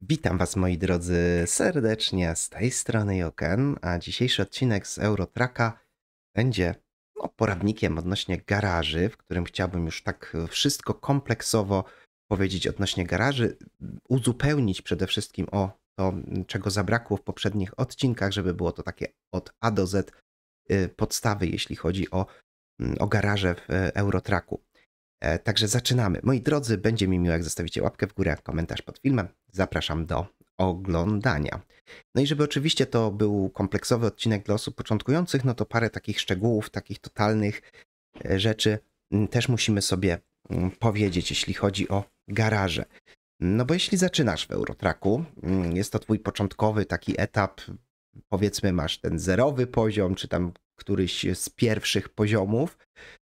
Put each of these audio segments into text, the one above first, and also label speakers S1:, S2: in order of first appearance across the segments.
S1: Witam Was, moi drodzy, serdecznie z tej strony Joken, a dzisiejszy odcinek z Eurotraka będzie poradnikiem odnośnie garaży, w którym chciałbym już tak wszystko kompleksowo powiedzieć odnośnie garaży, uzupełnić przede wszystkim o to, czego zabrakło w poprzednich odcinkach, żeby było to takie od A do Z podstawy, jeśli chodzi o garaże w Eurotraku. Także zaczynamy. Moi drodzy, będzie mi miło, jak zostawicie łapkę w górę, komentarz pod filmem. Zapraszam do oglądania. No i żeby oczywiście to był kompleksowy odcinek dla osób początkujących, no to parę takich szczegółów, takich totalnych rzeczy też musimy sobie powiedzieć, jeśli chodzi o garaże. No bo jeśli zaczynasz w Eurotraku, jest to twój początkowy taki etap, powiedzmy masz ten zerowy poziom, czy tam któryś z pierwszych poziomów,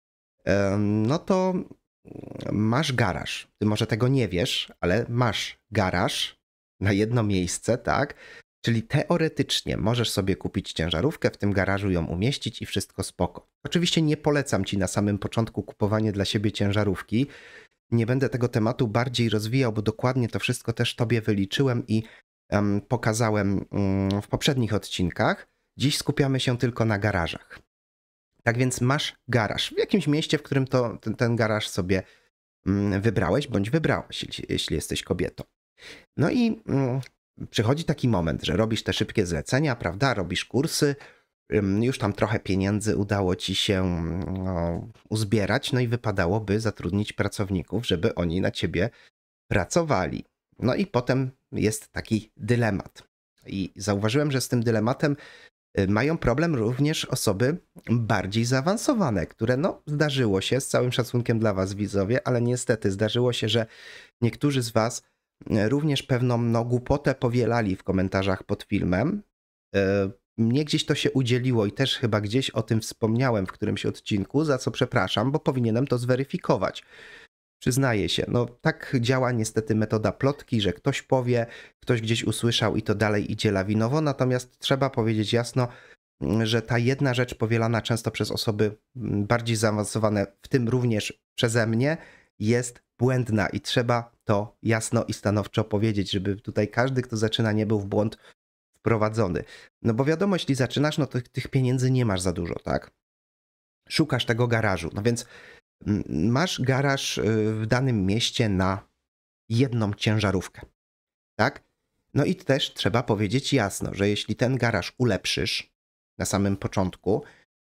S1: no to masz garaż. Ty może tego nie wiesz, ale masz garaż na jedno miejsce, tak? Czyli teoretycznie możesz sobie kupić ciężarówkę, w tym garażu ją umieścić i wszystko spoko. Oczywiście nie polecam ci na samym początku kupowanie dla siebie ciężarówki. Nie będę tego tematu bardziej rozwijał, bo dokładnie to wszystko też tobie wyliczyłem i pokazałem w poprzednich odcinkach. Dziś skupiamy się tylko na garażach. Tak więc masz garaż w jakimś mieście, w którym ten garaż sobie wybrałeś bądź wybrałaś, jeśli jesteś kobietą. No i przychodzi taki moment, że robisz te szybkie zlecenia, prawda? Robisz kursy, już tam trochę pieniędzy udało ci się uzbierać, no i wypadałoby zatrudnić pracowników, żeby oni na ciebie pracowali. No i potem jest taki dylemat. I zauważyłem, że z tym dylematem mają problem również osoby bardziej zaawansowane, które zdarzyło się, z całym szacunkiem dla was widzowie, ale niestety zdarzyło się, że niektórzy z was również pewną głupotę powielali w komentarzach pod filmem. Mnie gdzieś to się udzieliło i też chyba gdzieś o tym wspomniałem w którymś odcinku, za co przepraszam, bo powinienem to zweryfikować. Przyznaję się, tak działa niestety metoda plotki, że ktoś powie, ktoś gdzieś usłyszał i to dalej idzie lawinowo, natomiast trzeba powiedzieć jasno, że ta jedna rzecz powielana często przez osoby bardziej zaawansowane, w tym również przeze mnie, jest błędna i trzeba to jasno i stanowczo powiedzieć, żeby tutaj każdy, kto zaczyna, nie był w błąd wprowadzony. No bo wiadomo, jeśli zaczynasz, no to tych pieniędzy nie masz za dużo, tak? Szukasz tego garażu, no więc masz garaż w danym mieście na jedną ciężarówkę, tak? No i też trzeba powiedzieć jasno, że jeśli ten garaż ulepszysz na samym początku,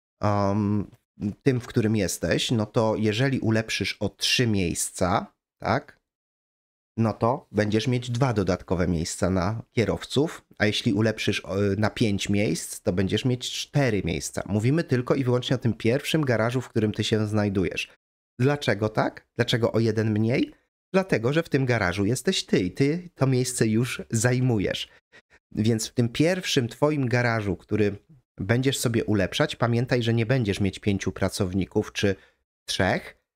S1: tym, w którym jesteś, no to jeżeli ulepszysz o 3 miejsca, tak? No to będziesz mieć 2 dodatkowe miejsca na kierowców, a jeśli ulepszysz na 5 miejsc, to będziesz mieć 4 miejsca. Mówimy tylko i wyłącznie o tym pierwszym garażu, w którym ty się znajdujesz. Dlaczego tak? Dlaczego o jeden mniej? Dlatego, że w tym garażu jesteś ty i ty to miejsce już zajmujesz. Więc w tym pierwszym twoim garażu, który będziesz sobie ulepszać, pamiętaj, że nie będziesz mieć 5 pracowników czy 3,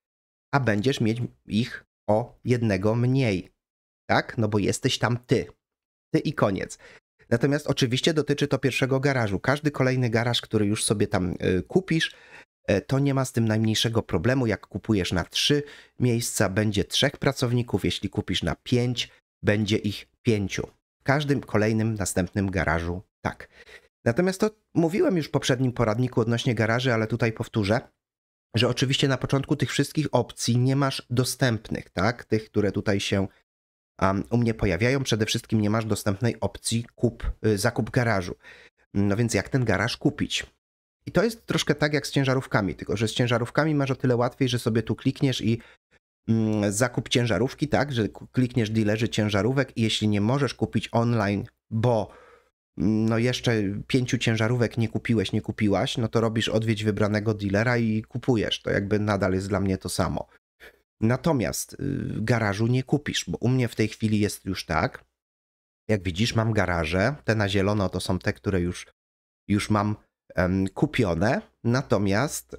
S1: a będziesz mieć ich o jednego mniej. Tak? No bo jesteś tam ty. Ty i koniec. Natomiast oczywiście dotyczy to pierwszego garażu. Każdy kolejny garaż, który już sobie tam kupisz, to nie ma z tym najmniejszego problemu. Jak kupujesz na 3 miejsca, będzie 3 pracowników. Jeśli kupisz na 5, będzie ich 5. W każdym kolejnym, następnym garażu tak. Natomiast to mówiłem już w poprzednim poradniku odnośnie garaży, ale tutaj powtórzę, że oczywiście na początku tych wszystkich opcji nie masz dostępnych, tak? Tych, które tutaj się u mnie pojawiają. Przede wszystkim nie masz dostępnej opcji zakup garażu. No więc jak ten garaż kupić? I to jest troszkę tak jak z ciężarówkami, tylko że z ciężarówkami masz o tyle łatwiej, że sobie tu klikniesz i zakup ciężarówki, tak, że klikniesz dealerzy ciężarówek i jeśli nie możesz kupić online, bo jeszcze 5 ciężarówek nie kupiłeś, nie kupiłaś, no to robisz odwiedź wybranego dealera i kupujesz. To jakby nadal jest dla mnie to samo. Natomiast garażu nie kupisz, bo u mnie w tej chwili jest już tak, jak widzisz, mam garaże, te na zielono to są te, które już mam kupione, natomiast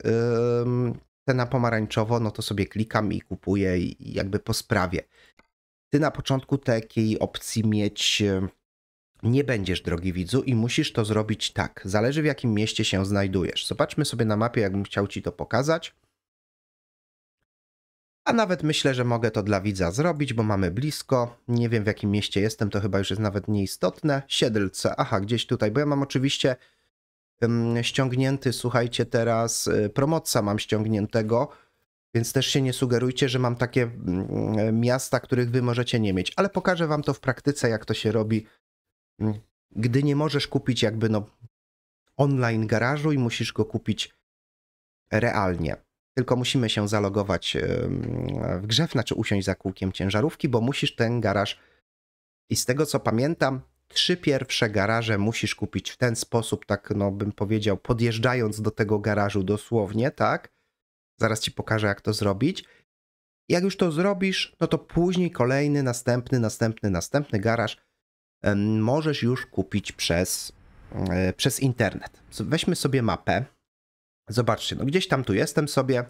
S1: te na pomarańczowo, no to sobie klikam i kupuję i jakby po sprawie. Ty na początku takiej opcji mieć nie będziesz, drogi widzu, i musisz to zrobić tak. Zależy, w jakim mieście się znajdujesz. Zobaczmy sobie na mapie, jakbym chciał ci to pokazać. A nawet myślę, że mogę to dla widza zrobić, bo mamy blisko. Nie wiem, w jakim mieście jestem, to chyba już jest nawet nieistotne. Siedlce, aha, gdzieś tutaj, bo ja mam oczywiście ściągnięty, słuchajcie, teraz Promotsa mam ściągniętego, więc też się nie sugerujcie, że mam takie miasta, których wy możecie nie mieć, ale pokażę wam to w praktyce, jak to się robi, gdy nie możesz kupić jakby online garażu i musisz go kupić realnie. Tylko musimy się zalogować w grze, znaczy usiąść za kółkiem ciężarówki, bo musisz ten garaż, i z tego co pamiętam, 3 pierwsze garaże musisz kupić w ten sposób, tak no bym powiedział, podjeżdżając do tego garażu dosłownie, tak? Zaraz ci pokażę, jak to zrobić. Jak już to zrobisz, no to później kolejny, następny garaż możesz już kupić przez internet. Weźmy sobie mapę. Zobaczcie, no gdzieś tam tu jestem sobie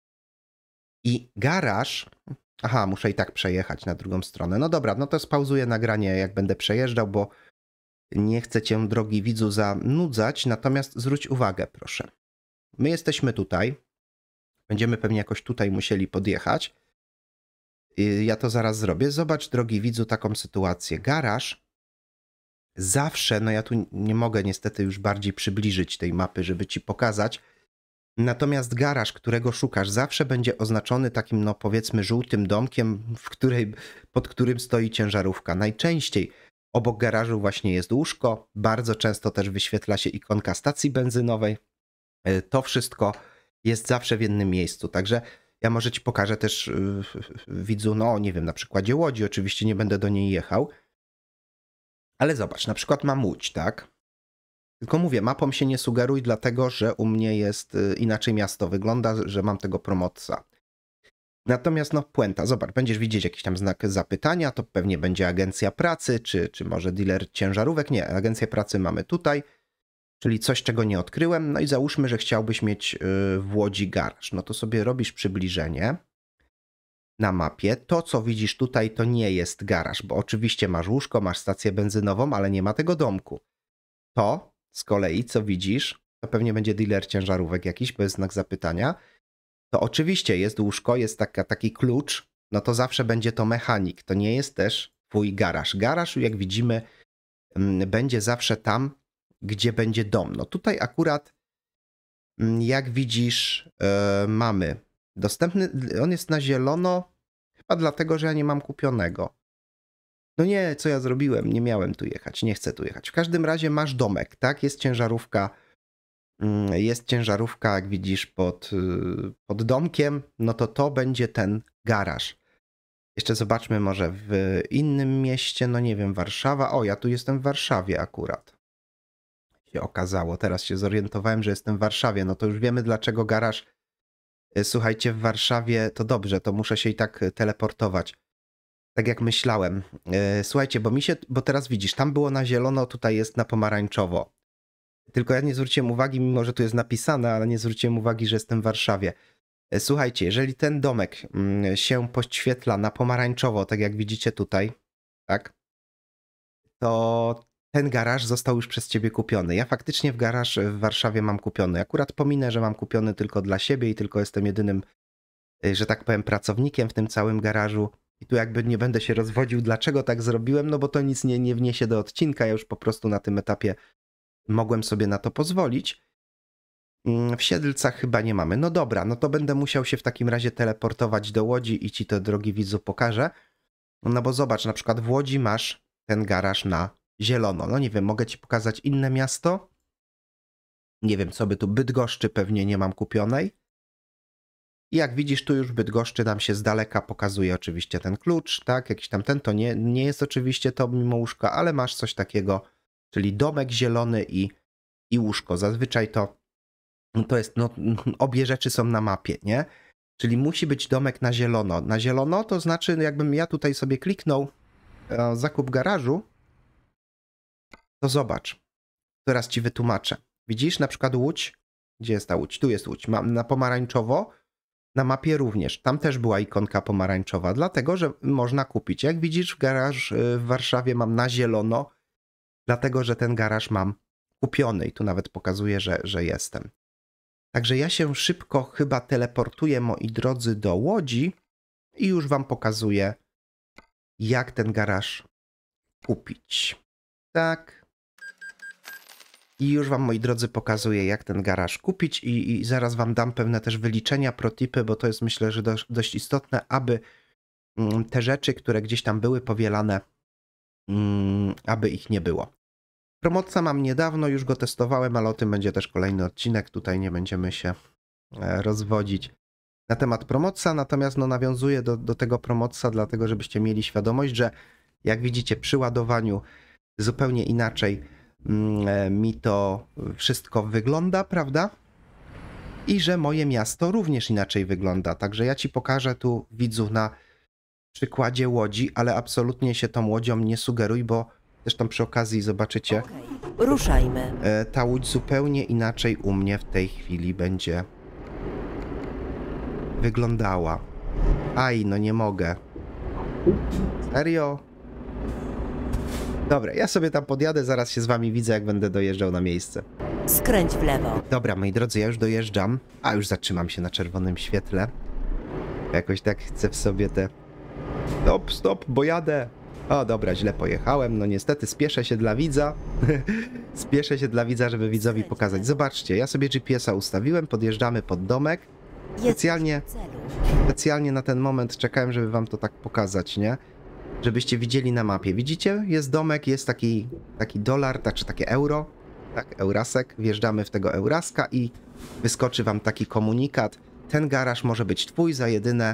S1: i garaż... Aha, muszę i tak przejechać na drugą stronę. No dobra, no to spauzuję nagranie, jak będę przejeżdżał, bo nie chcę cię, drogi widzu, zanudzać. Natomiast zwróć uwagę, proszę. My jesteśmy tutaj. Będziemy pewnie jakoś tutaj musieli podjechać. Ja to zaraz zrobię. Zobacz, drogi widzu, taką sytuację. Garaż zawsze, no ja tu nie mogę niestety już bardziej przybliżyć tej mapy, żeby ci pokazać. Natomiast garaż, którego szukasz, zawsze będzie oznaczony takim, no powiedzmy, żółtym domkiem, pod którym stoi ciężarówka. Najczęściej obok garażu właśnie jest łóżko. Bardzo często też wyświetla się ikonka stacji benzynowej. To wszystko jest zawsze w jednym miejscu. Także ja może ci pokażę też, widzu, no nie wiem, na przykładzie Łodzi. Oczywiście nie będę do niej jechał. Ale zobacz, na przykład mam Łódź, tak? Tylko mówię, mapą się nie sugeruj, dlatego że u mnie jest inaczej miasto wygląda, że mam tego Promotsa. Natomiast no puenta, zobacz, będziesz widzieć jakiś tam znak zapytania, to pewnie będzie agencja pracy, czy może dealer ciężarówek. Nie, agencję pracy mamy tutaj, czyli coś, czego nie odkryłem. No i załóżmy, że chciałbyś mieć w Łodzi garaż. No to sobie robisz przybliżenie na mapie. To, co widzisz tutaj, to nie jest garaż, bo oczywiście masz łóżko, masz stację benzynową, ale nie ma tego domku. To z kolei, co widzisz, to pewnie będzie dealer ciężarówek jakiś, bo jest znak zapytania. To oczywiście jest łóżko, jest taki klucz, no to zawsze będzie to mechanik. To nie jest też twój garaż. Garaż, jak widzimy, będzie zawsze tam, gdzie będzie dom. No tutaj akurat, jak widzisz, mamy dostępny, on jest na zielono, chyba dlatego, że ja nie mam kupionego. No nie, co ja zrobiłem? Nie miałem tu jechać, nie chcę tu jechać. W każdym razie masz domek, tak? Jest ciężarówka, jak widzisz, pod domkiem, no to będzie ten garaż. Jeszcze zobaczmy może w innym mieście, no nie wiem, Warszawa. O, ja tu jestem w Warszawie akurat. Się okazało, teraz się zorientowałem, że jestem w Warszawie, no to już wiemy, dlaczego garaż, słuchajcie, w Warszawie, to dobrze, to muszę się i tak teleportować. Tak jak myślałem. Słuchajcie, bo teraz widzisz, tam było na zielono, tutaj jest na pomarańczowo. Tylko ja nie zwróciłem uwagi, mimo że tu jest napisane, ale nie zwróciłem uwagi, że jestem w Warszawie. Słuchajcie, jeżeli ten domek się podświetla na pomarańczowo, tak jak widzicie tutaj, tak, to ten garaż został już przez ciebie kupiony. Ja faktycznie garaż w Warszawie mam kupiony. Akurat pominę, że mam kupiony tylko dla siebie i tylko jestem jedynym, że tak powiem, pracownikiem w tym całym garażu. I tu jakby nie będę się rozwodził, dlaczego tak zrobiłem, no bo to nic nie wniesie do odcinka. Ja już po prostu na tym etapie mogłem sobie na to pozwolić. W Siedlcach chyba nie mamy. No dobra, no to będę musiał się w takim razie teleportować do Łodzi i ci to, drogi widzu, pokażę. No bo zobacz, na przykład w Łodzi masz ten garaż na zielono. No nie wiem, mogę ci pokazać inne miasto? Nie wiem, co by tu, Bydgoszczy pewnie nie mam kupionej. I jak widzisz, tu już w Bydgoszczy nam się z daleka pokazuje oczywiście ten klucz, tak? Jakiś tam ten, to nie jest oczywiście to mimo łóżka, ale masz coś takiego, czyli domek zielony i łóżko. Zazwyczaj to jest, no obie rzeczy są na mapie, nie? Czyli musi być domek na zielono. Na zielono to znaczy, jakbym ja tutaj sobie kliknął zakup garażu, to zobacz, teraz ci wytłumaczę. Widzisz na przykład Łódź? Gdzie jest ta Łódź? Tu jest Łódź. Mam na pomarańczowo, na mapie również. Tam też była ikonka pomarańczowa, dlatego, że można kupić. Jak widzisz, garaż w Warszawie mam na zielono, dlatego, że ten garaż mam kupiony i tu nawet pokazuje, że jestem. Także ja się szybko chyba teleportuję, moi drodzy, do Łodzi i już wam pokazuję, jak ten garaż kupić. Tak. I już wam, moi drodzy, pokazuję, jak ten garaż kupić i zaraz wam dam pewne też wyliczenia, protipy, bo to jest, myślę, że dość istotne, aby te rzeczy, które gdzieś tam były powielane, aby ich nie było. Promocja mam niedawno, już go testowałem, ale o tym będzie też kolejny odcinek. Tutaj nie będziemy się rozwodzić na temat promocja, natomiast no, nawiązuję do tego promocja, dlatego żebyście mieli świadomość, że jak widzicie przy ładowaniu zupełnie inaczej mi to wszystko wygląda, prawda? I że moje miasto również inaczej wygląda. Także ja ci pokażę tu, widzu, na przykładzie łodzi, ale absolutnie się tą łodzią nie sugeruj, bo zresztą przy okazji zobaczycie,
S2: Ruszajmy.
S1: ta łódź zupełnie inaczej u mnie w tej chwili będzie wyglądała. Aj, no nie mogę. Serio? Dobra, ja sobie tam podjadę, zaraz się z wami widzę, jak będę dojeżdżał na miejsce.
S2: Skręć w lewo.
S1: Dobra, moi drodzy, ja już dojeżdżam, a już zatrzymam się na czerwonym świetle. Jakoś tak chcę w sobie te... Stop, bo jadę. O, dobra, źle pojechałem, no niestety spieszę się dla widza. Spieszę się dla widza, żeby widzowi pokazać. Zobaczcie, ja sobie GPS-a ustawiłem, podjeżdżamy pod domek. Specjalnie na ten moment czekałem, żeby wam to tak pokazać, nie? Żebyście widzieli na mapie. Widzicie? Jest domek, jest taki dolar, czy takie euro. Tak, eurasek. Wjeżdżamy w tego euraska i wyskoczy wam taki komunikat. Ten garaż może być twój za jedyne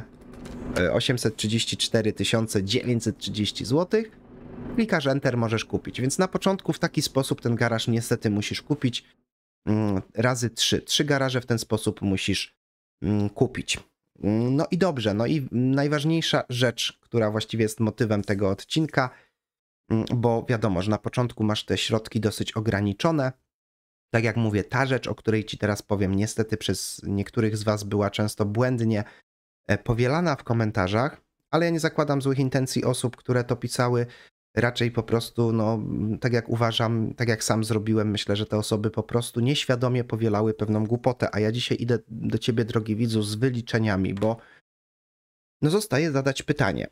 S1: 834 930 zł. Klikasz Enter, możesz kupić. Więc na początku w taki sposób ten garaż niestety musisz kupić razy 3. 3 garaże w ten sposób musisz kupić. No i dobrze, no i najważniejsza rzecz, która właściwie jest motywem tego odcinka, bo wiadomo, że na początku masz te środki dosyć ograniczone. Tak jak mówię, ta rzecz, o której ci teraz powiem, niestety przez niektórych z was była często błędnie powielana w komentarzach, ale ja nie zakładam złych intencji osób, które to pisały. Raczej po prostu, no, tak jak uważam, tak jak sam zrobiłem, myślę, że te osoby po prostu nieświadomie powielały pewną głupotę, a ja dzisiaj idę do ciebie, drogi widzu, z wyliczeniami, bo no zostaje zadać pytanie.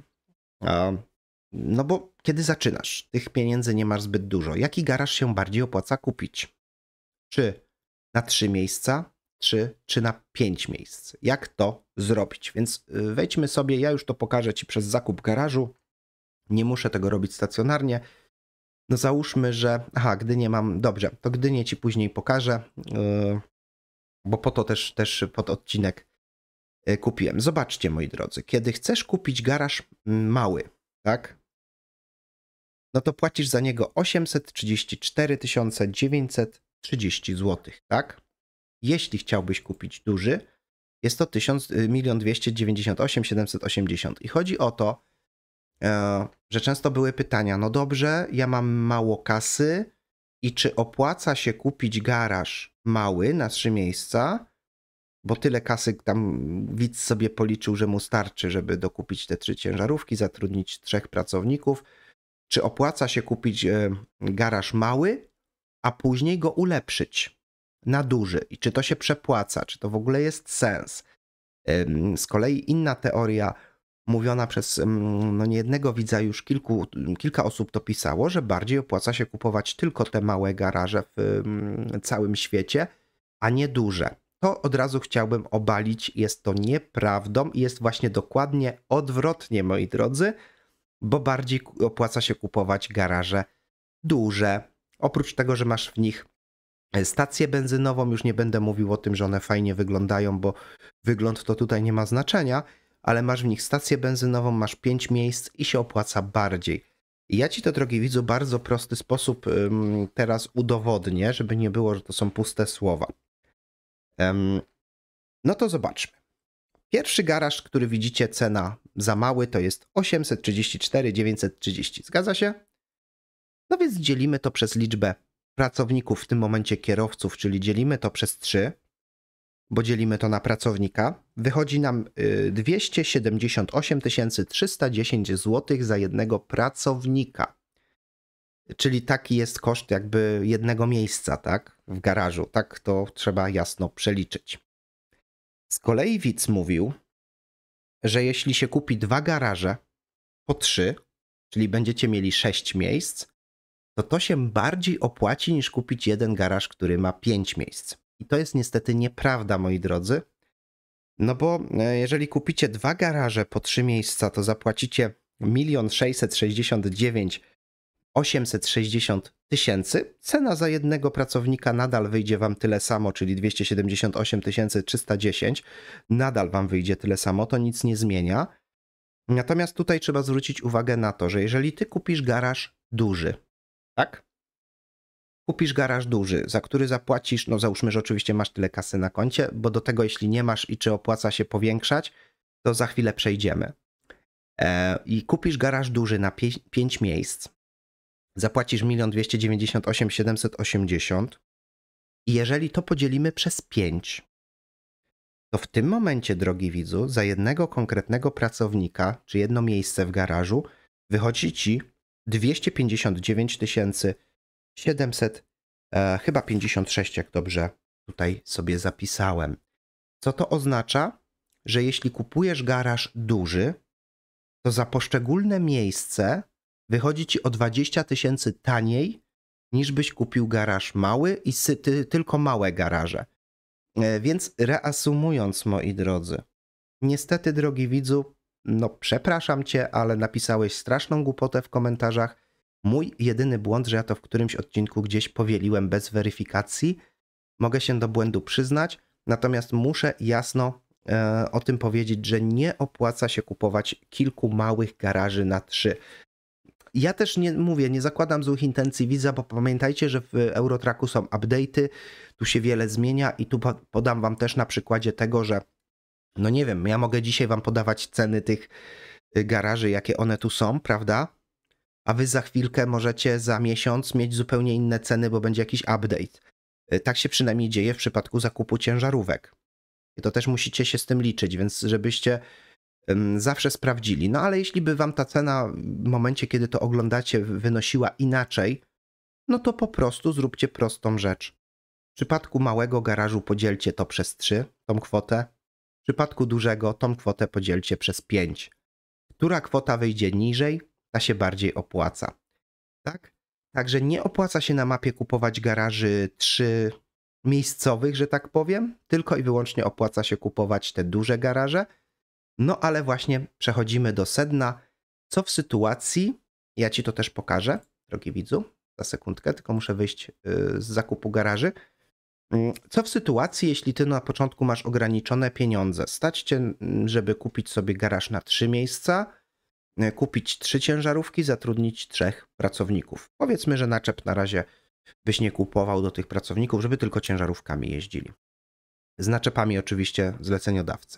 S1: No bo kiedy zaczynasz, tych pieniędzy nie masz zbyt dużo. Jaki garaż się bardziej opłaca kupić? Czy na 3 miejsca, czy na 5 miejsc? Jak to zrobić? Więc wejdźmy sobie, ja już to pokażę ci przez zakup garażu. Nie muszę tego robić stacjonarnie. No załóżmy, że... Aha, Gdynię mam... Dobrze, to Gdynię ci później pokażę, bo po to też pod odcinek kupiłem. Zobaczcie, moi drodzy, kiedy chcesz kupić garaż mały, tak? No to płacisz za niego 834 930 zł, tak? Jeśli chciałbyś kupić duży, jest to 1 298 780. I chodzi o to, że często były pytania, no dobrze, ja mam mało kasy i czy opłaca się kupić garaż mały na 3 miejsca, bo tyle kasy tam widz sobie policzył, że mu starczy, żeby dokupić te 3 ciężarówki, zatrudnić 3 pracowników. Czy opłaca się kupić garaż mały, a później go ulepszyć na duży? I czy to się przepłaca? Czy to w ogóle jest sens? Z kolei inna teoria mówiona przez no niejednego widza, już kilka osób to pisało, że bardziej opłaca się kupować tylko te małe garaże w całym świecie, a nie duże. To od razu chciałbym obalić, jest to nieprawdą i jest właśnie dokładnie odwrotnie, moi drodzy, bo bardziej opłaca się kupować garaże duże. Oprócz tego, że masz w nich stację benzynową, już nie będę mówił o tym, że one fajnie wyglądają, bo wygląd to tutaj nie ma znaczenia, ale masz w nich stację benzynową, masz 5 miejsc i się opłaca bardziej. I ja ci to, drogi widzu, bardzo prosty sposób teraz udowodnię, żeby nie było, że to są puste słowa. No to zobaczmy. Pierwszy garaż, który widzicie, cena za mały, to jest 834 930. Zgadza się? No więc dzielimy to przez liczbę pracowników, w tym momencie kierowców, czyli dzielimy to przez 3, bo dzielimy to na pracownika. Wychodzi nam 278 310 zł za jednego pracownika. Czyli taki jest koszt jakby jednego miejsca, tak? W garażu. Tak to trzeba jasno przeliczyć. Z kolei widz mówił, że jeśli się kupi 2 garaże po 3, czyli będziecie mieli 6 miejsc, to się bardziej opłaci niż kupić jeden garaż, który ma 5 miejsc. I to jest niestety nieprawda, moi drodzy. No bo jeżeli kupicie 2 garaże po 3 miejsca, to zapłacicie 1 669 860 tysięcy. Cena za jednego pracownika nadal wyjdzie wam tyle samo, czyli 278 310. Nadal wam wyjdzie tyle samo, to nic nie zmienia. Natomiast tutaj trzeba zwrócić uwagę na to, że jeżeli ty kupisz garaż duży, tak? Kupisz garaż duży, za który zapłacisz, no załóżmy, że oczywiście masz tyle kasy na koncie, bo do tego jeśli nie masz i czy opłaca się powiększać, to za chwilę przejdziemy. I kupisz garaż duży na 5 miejsc, zapłacisz 1 298 780 i jeżeli to podzielimy przez 5, to w tym momencie, drogi widzu, za jednego konkretnego pracownika, czy jedno miejsce w garażu, wychodzi ci 259 700, chyba 56, jak dobrze tutaj sobie zapisałem. Co to oznacza? Że jeśli kupujesz garaż duży, to za poszczególne miejsce wychodzi ci o 20 tysięcy taniej, niż byś kupił garaż mały i tylko małe garaże. Więc reasumując, moi drodzy, niestety, drogi widzu, no przepraszam cię, ale napisałeś straszną głupotę w komentarzach. Mój jedyny błąd, że ja to w którymś odcinku gdzieś powieliłem bez weryfikacji. Mogę się do błędu przyznać, natomiast muszę jasno o tym powiedzieć, że nie opłaca się kupować kilku małych garaży na 3. Ja też nie zakładam złych intencji widza, bo pamiętajcie, że w Eurotracku są update'y, tu się wiele zmienia i tu podam wam też na przykładzie tego, że no nie wiem, ja mogę dzisiaj wam podawać ceny tych garaży, jakie one tu są, prawda? A wy za chwilkę możecie za miesiąc mieć zupełnie inne ceny, bo będzie jakiś update. Tak się przynajmniej dzieje w przypadku zakupu ciężarówek. I to też musicie się z tym liczyć, więc żebyście zawsze sprawdzili. No ale jeśli by wam ta cena w momencie, kiedy to oglądacie, wynosiła inaczej, no to po prostu zróbcie prostą rzecz. W przypadku małego garażu podzielcie to przez 3, tą kwotę. W przypadku dużego tą kwotę podzielcie przez 5. Która kwota wyjdzie niżej, ta się bardziej opłaca. Tak? Także nie opłaca się na mapie kupować garaży 3 miejscowych, że tak powiem, tylko i wyłącznie opłaca się kupować te duże garaże. No ale właśnie przechodzimy do sedna. Co w sytuacji, ja ci to też pokażę, drogi widzu, za sekundkę, tylko muszę wyjść z zakupu garaży. Co w sytuacji, jeśli ty na początku masz ograniczone pieniądze? Stać cię, żeby kupić sobie garaż na 3 miejsca, kupić 3 ciężarówki, zatrudnić 3 pracowników. Powiedzmy, że naczep na razie byś nie kupował do tych pracowników, żeby tylko ciężarówkami jeździli. Z naczepami oczywiście zleceniodawcy.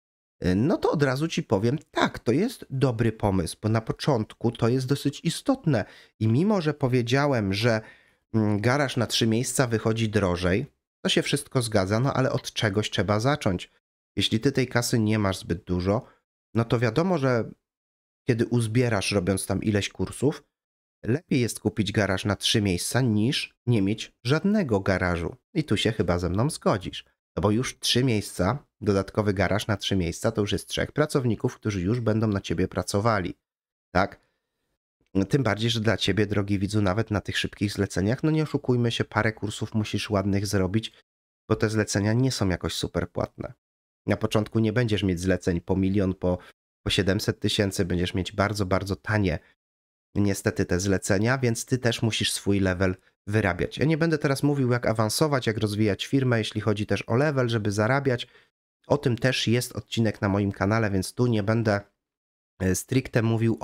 S1: No to od razu ci powiem, tak, to jest dobry pomysł, bo na początku to jest dosyć istotne i mimo, że powiedziałem, że garaż na 3 miejsca wychodzi drożej, to się wszystko zgadza, no ale od czegoś trzeba zacząć. Jeśli ty tej kasy nie masz zbyt dużo, no to wiadomo, że kiedy uzbierasz, robiąc tam ileś kursów, lepiej jest kupić garaż na 3 miejsca niż nie mieć żadnego garażu. I tu się chyba ze mną zgodzisz. No bo już 3 miejsca, dodatkowy garaż na 3 miejsca, to już jest 3 pracowników, którzy już będą na ciebie pracowali. Tak? Tym bardziej, że dla ciebie, drogi widzu, nawet na tych szybkich zleceniach, no nie oszukujmy się, parę kursów musisz ładnych zrobić, bo te zlecenia nie są jakoś super płatne. Na początku nie będziesz mieć zleceń po 1 000 000, po 700 tysięcy, będziesz mieć bardzo, bardzo tanie niestety te zlecenia, więc ty też musisz swój level wyrabiać. Ja nie będę teraz mówił, jak awansować, jak rozwijać firmę, jeśli chodzi też o level, żeby zarabiać. O tym też jest odcinek na moim kanale, więc tu nie będę stricte mówił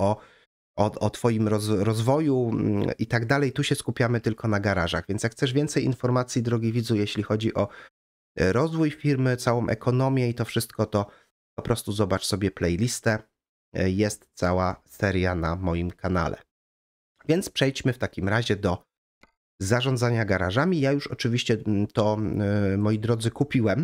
S1: o twoim rozwoju i tak dalej. Tu się skupiamy tylko na garażach, więc jak chcesz więcej informacji, drogi widzu, jeśli chodzi o rozwój firmy, całą ekonomię i to wszystko, to po prostu zobacz sobie playlistę. Jest cała seria na moim kanale. Więc przejdźmy w takim razie do zarządzania garażami. Ja już oczywiście to, moi drodzy, kupiłem.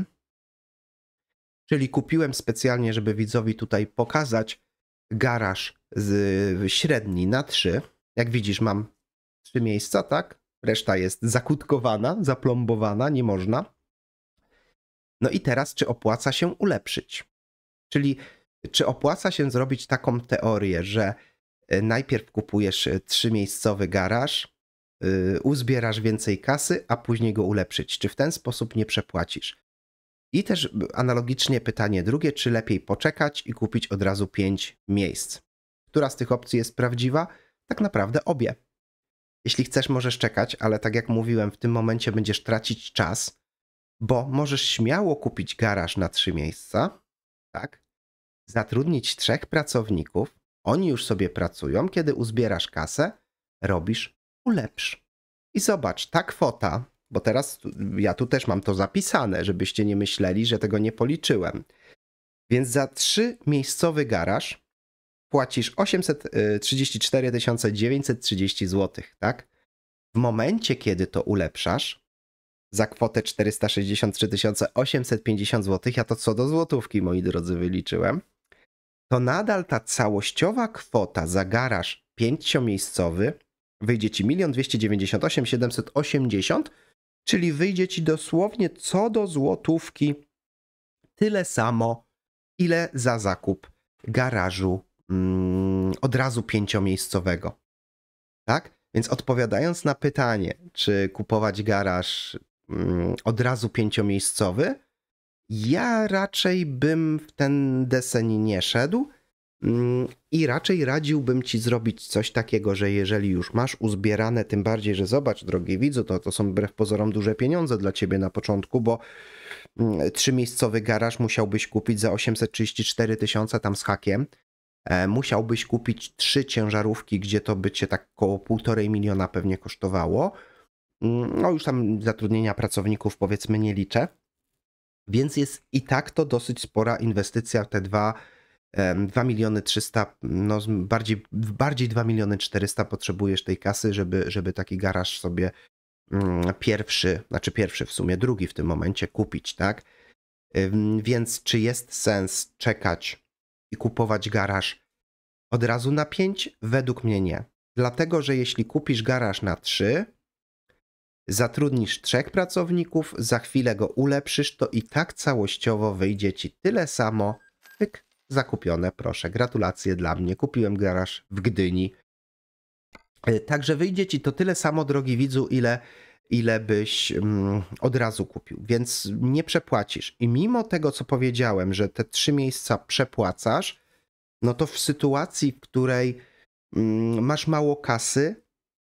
S1: Czyli kupiłem specjalnie, żeby widzowi tutaj pokazać garaż średni na 3. Jak widzisz, mam 3 miejsca, tak? Reszta jest zakutkowana, zaplombowana, nie można. No i teraz, czy opłaca się ulepszyć? Czyli Czy opłaca się zrobić taką teorię, że najpierw kupujesz 3-miejscowy garaż, uzbierasz więcej kasy, a później go ulepszyć? Czy w ten sposób nie przepłacisz? I też analogicznie pytanie drugie, czy lepiej poczekać i kupić od razu 5 miejsc? Która z tych opcji jest prawdziwa? Tak naprawdę obie. Jeśli chcesz, możesz czekać, ale tak jak mówiłem, w tym momencie będziesz tracić czas, bo możesz śmiało kupić garaż na 3 miejsca, tak? Zatrudnić 3 pracowników, oni już sobie pracują, kiedy uzbierasz kasę, robisz ulepsz. I zobacz, ta kwota, bo teraz ja tu też mam to zapisane, żebyście nie myśleli, że tego nie policzyłem. Więc za 3-miejscowy garaż płacisz 834 930 zł, tak? W momencie, kiedy to ulepszasz, za kwotę 463 850 zł, ja to co do złotówki, moi drodzy, wyliczyłem, to nadal ta całościowa kwota za garaż 5-miejscowy wyjdzie ci 1 298 780, czyli wyjdzie ci dosłownie co do złotówki tyle samo, ile za zakup garażu od razu 5-miejscowego. Tak? Więc odpowiadając na pytanie, czy kupować garaż od razu 5-miejscowy, ja raczej bym w ten deseń nie szedł i raczej radziłbym ci zrobić coś takiego, że jeżeli już masz uzbierane, tym bardziej, że zobacz, drogi widzu, to są wbrew pozorom duże pieniądze dla ciebie na początku, bo 3-miejscowy garaż musiałbyś kupić za 834 000 tam z hakiem. Musiałbyś kupić 3 ciężarówki, gdzie to by cię tak około 1,5 miliona pewnie kosztowało. No już tam zatrudnienia pracowników powiedzmy nie liczę. Więc jest i tak to dosyć spora inwestycja, te 2 300 000, no bardziej 2 400 000 potrzebujesz tej kasy, żeby taki garaż sobie pierwszy w sumie, drugi w tym momencie kupić, tak? Więc czy jest sens czekać i kupować garaż od razu na 5? Według mnie nie. Dlatego, że jeśli kupisz garaż na 3, zatrudnisz 3 pracowników, za chwilę go ulepszysz, to i tak całościowo wyjdzie ci tyle samo, zakupione, proszę, gratulacje dla mnie, kupiłem garaż w Gdyni. Także wyjdzie ci to tyle samo, drogi widzu, ile byś od razu kupił, więc nie przepłacisz. I mimo tego, co powiedziałem, że te 3 miejsca przepłacasz, no to w sytuacji, w której masz mało kasy,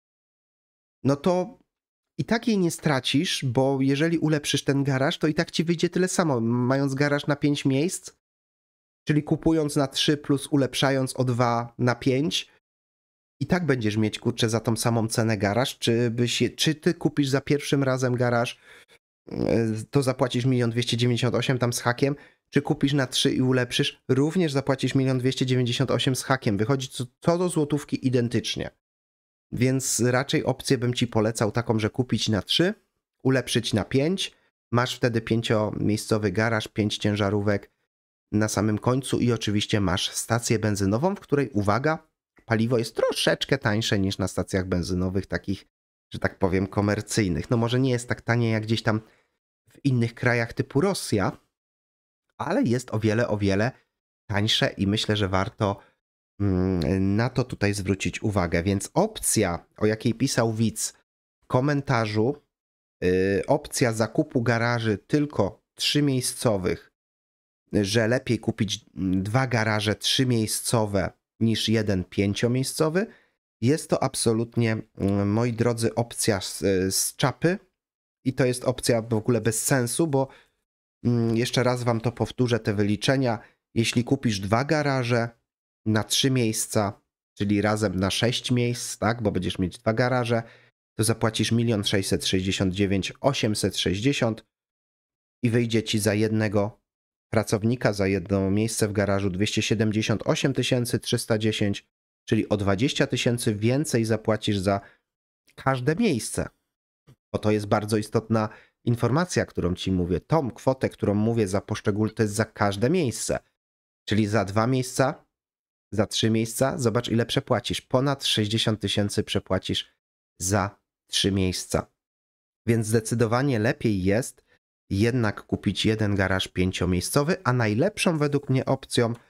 S1: no to i tak jej nie stracisz, bo jeżeli ulepszysz ten garaż, to i tak ci wyjdzie tyle samo. Mając garaż na 5 miejsc, czyli kupując na 3 plus ulepszając o 2 na 5, i tak będziesz mieć, kurczę, za tą samą cenę garaż. Czy ty kupisz za pierwszym razem garaż, to zapłacisz 1 298 000 tam z hakiem, czy kupisz na 3 i ulepszysz, również zapłacisz 1 298 000 z hakiem. Wychodzi co do złotówki identycznie. Więc raczej opcję bym ci polecał taką, że kupić na 3, ulepszyć na 5, masz wtedy 5-miejscowy garaż, 5 ciężarówek na samym końcu i oczywiście masz stację benzynową, w której, uwaga, paliwo jest troszeczkę tańsze niż na stacjach benzynowych takich, że tak powiem, komercyjnych. No może nie jest tak tanie jak gdzieś tam w innych krajach typu Rosja, ale jest o wiele tańsze i myślę, że warto na to tutaj zwrócić uwagę. Więc opcja, o jakiej pisał widz w komentarzu, opcja zakupu garaży tylko 3-miejscowych, że lepiej kupić 2 garaże 3-miejscowe niż 1 5-miejscowy, jest to absolutnie, moi drodzy, opcja z czapy i to jest opcja w ogóle bez sensu, bo jeszcze raz wam to powtórzę, te wyliczenia. Jeśli kupisz 2 garaże na 3 miejsca, czyli razem na 6 miejsc, tak, bo będziesz mieć 2 garaże, to zapłacisz 1 669 860 i wyjdzie ci za jednego pracownika, za jedno miejsce w garażu 278 310, czyli o 20 000 więcej zapłacisz za każde miejsce. Bo to jest bardzo istotna informacja, którą ci mówię. Tą kwotę, którą mówię za poszczególne, to jest za każde miejsce. Czyli za 2 miejsca, za 3 miejsca, zobacz ile przepłacisz. Ponad 60 000 przepłacisz za 3 miejsca. Więc zdecydowanie lepiej jest jednak kupić jeden garaż 5-miejscowy, a najlepszą według mnie opcją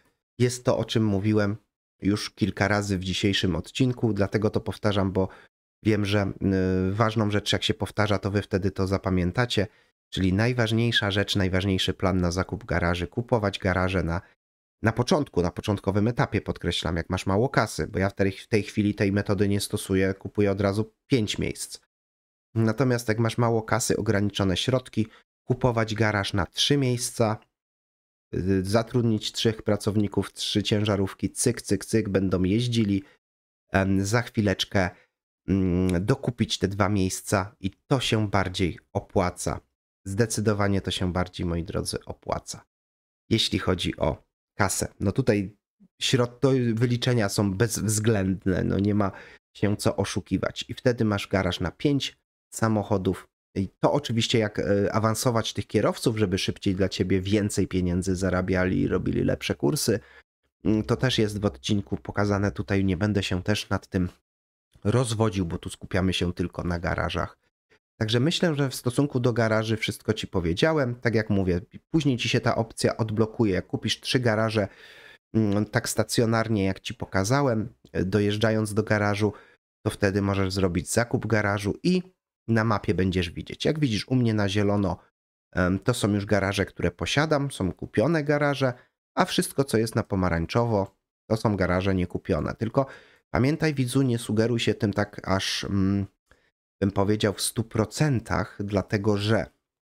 S1: jest to, o czym mówiłem już kilka razy w dzisiejszym odcinku, dlatego to powtarzam, bo wiem, że ważną rzecz, jak się powtarza, to wy wtedy to zapamiętacie, czyli najważniejsza rzecz, najważniejszy plan na zakup garaży, kupować garaże na początku, na początkowym etapie, podkreślam, jak masz mało kasy, bo ja w tej chwili tej metody nie stosuję, kupuję od razu 5 miejsc. Natomiast jak masz mało kasy, ograniczone środki, kupować garaż na 3 miejsca, zatrudnić 3 pracowników, 3 ciężarówki, cyk, cyk, cyk, będą jeździli, za chwileczkę dokupić te 2 miejsca i to się bardziej opłaca. Zdecydowanie to się bardziej, moi drodzy, opłaca. Jeśli chodzi o kasę, no tutaj wyliczenia są bezwzględne, no nie ma się co oszukiwać. I wtedy masz garaż na 5 samochodów. I to oczywiście jak awansować tych kierowców, żeby szybciej dla ciebie więcej pieniędzy zarabiali i robili lepsze kursy. To też jest w odcinku pokazane, tutaj nie będę się też nad tym rozwodził, bo tu skupiamy się tylko na garażach. Także myślę, że w stosunku do garaży wszystko ci powiedziałem. Tak jak mówię, później ci się ta opcja odblokuje. Jak kupisz 3 garaże tak stacjonarnie, jak ci pokazałem, dojeżdżając do garażu, to wtedy możesz zrobić zakup garażu i na mapie będziesz widzieć. Jak widzisz u mnie na zielono, to są już garaże, które posiadam, są kupione garaże, a wszystko, co jest na pomarańczowo, to są garaże niekupione. Tylko pamiętaj, widzu, nie sugeruj się tym tak aż, bym powiedział, w 100%, dlatego że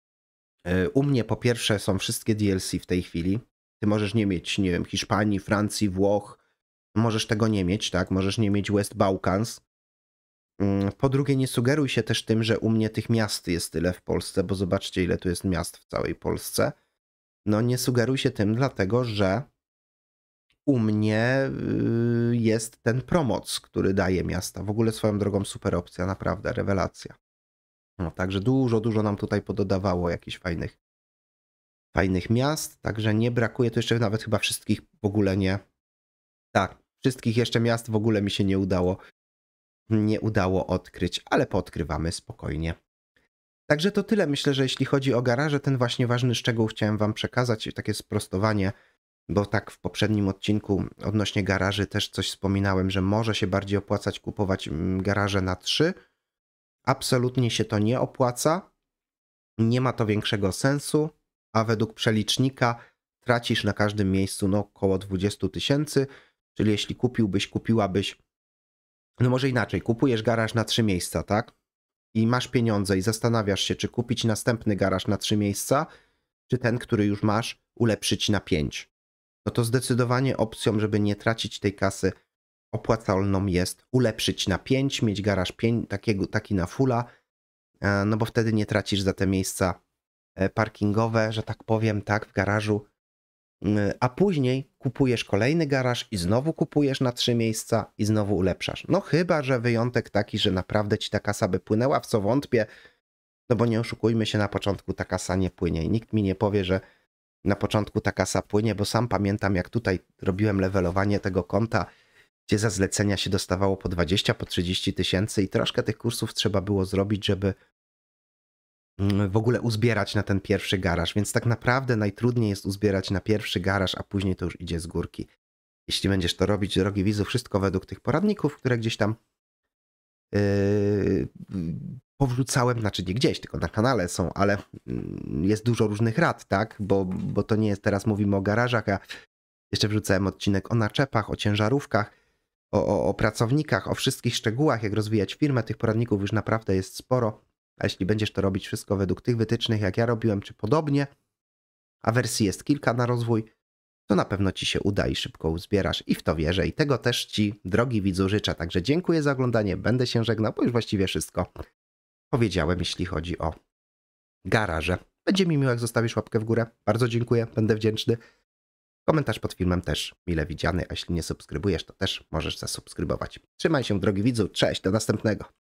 S1: u mnie po pierwsze są wszystkie DLC w tej chwili. Ty możesz nie mieć, nie wiem, Hiszpanii, Francji, Włoch. Możesz tego nie mieć, tak? Możesz nie mieć West Balkans. Po drugie, nie sugeruj się też tym, że u mnie tych miast jest tyle w Polsce, bo zobaczcie, ile tu jest miast w całej Polsce. No nie sugeruj się tym, dlatego że u mnie jest ten promoc, który daje miasta. W ogóle swoją drogą super opcja, naprawdę, rewelacja. No, także dużo nam tutaj pododawało jakichś fajnych miast, także nie brakuje, to jeszcze nawet chyba wszystkich w ogóle nie. Tak, wszystkich jeszcze miast w ogóle mi się nie udało odkryć, ale poodkrywamy spokojnie. Także to tyle. Myślę, że jeśli chodzi o garaże, ten właśnie ważny szczegół chciałem wam przekazać, takie sprostowanie, bo tak w poprzednim odcinku odnośnie garaży też coś wspominałem, że może się bardziej opłacać kupować garaże na 3. Absolutnie się to nie opłaca, nie ma to większego sensu, a według przelicznika tracisz na każdym miejscu no około 20 000, czyli jeśli kupiłabyś, no może inaczej, kupujesz garaż na 3 miejsca, tak? I masz pieniądze i zastanawiasz się, czy kupić następny garaż na 3 miejsca, czy ten, który już masz, ulepszyć na 5. No to zdecydowanie opcją, żeby nie tracić tej kasy, opłacalną jest ulepszyć na 5, mieć garaż 5, taki na fulla, no bo wtedy nie tracisz za te miejsca parkingowe, że tak powiem, tak, w garażu, a później kupujesz kolejny garaż i znowu kupujesz na 3 miejsca i znowu ulepszasz. No chyba, że wyjątek taki, że naprawdę ci ta kasa by płynęła, w co wątpię, no bo nie oszukujmy się, na początku ta kasa nie płynie i nikt mi nie powie, że na początku ta kasa płynie, bo sam pamiętam, jak tutaj robiłem levelowanie tego konta, gdzie za zlecenia się dostawało po 20, po 30 tysięcy i troszkę tych kursów trzeba było zrobić, żeby w ogóle uzbierać na ten pierwszy garaż, więc tak naprawdę najtrudniej jest uzbierać na pierwszy garaż, a później to już idzie z górki. Jeśli będziesz to robić, drogi widzu, wszystko według tych poradników, które gdzieś tam powrzucałem, znaczy nie gdzieś, tylko na kanale są, ale jest dużo różnych rad, tak, bo to nie jest, teraz mówimy o garażach, a jeszcze wrzucałem odcinek o naczepach, o ciężarówkach, o pracownikach, o wszystkich szczegółach, jak rozwijać firmę, tych poradników już naprawdę jest sporo. A jeśli będziesz to robić wszystko według tych wytycznych, jak ja robiłem, czy podobnie, a wersji jest kilka na rozwój, to na pewno ci się uda i szybko uzbierasz i w to wierzę. I tego też ci, drogi widzu, życzę. Także dziękuję za oglądanie, będę się żegnał, bo już właściwie wszystko powiedziałem, jeśli chodzi o garaże. Będzie mi miło, jak zostawisz łapkę w górę. Bardzo dziękuję, będę wdzięczny. Komentarz pod filmem też mile widziany, a jeśli nie subskrybujesz, to też możesz zasubskrybować. Trzymaj się, drogi widzu, cześć, do następnego.